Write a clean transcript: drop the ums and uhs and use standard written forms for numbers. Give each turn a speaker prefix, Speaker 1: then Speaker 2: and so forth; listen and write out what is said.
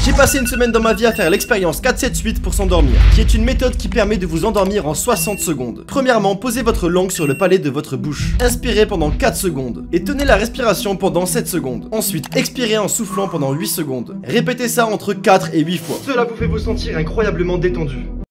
Speaker 1: J'ai passé une semaine dans ma vie à faire l'expérience 4-7-8 pour s'endormir, qui est une méthode qui permet de vous endormir en 60 secondes. Premièrement, posez votre langue sur le palais de votre bouche. Inspirez pendant 4 secondes et tenez la respiration pendant 7 secondes. Ensuite, expirez en soufflant pendant 8 secondes. Répétez ça entre 4 et 8 fois. Cela vous fait vous sentir incroyablement détendu.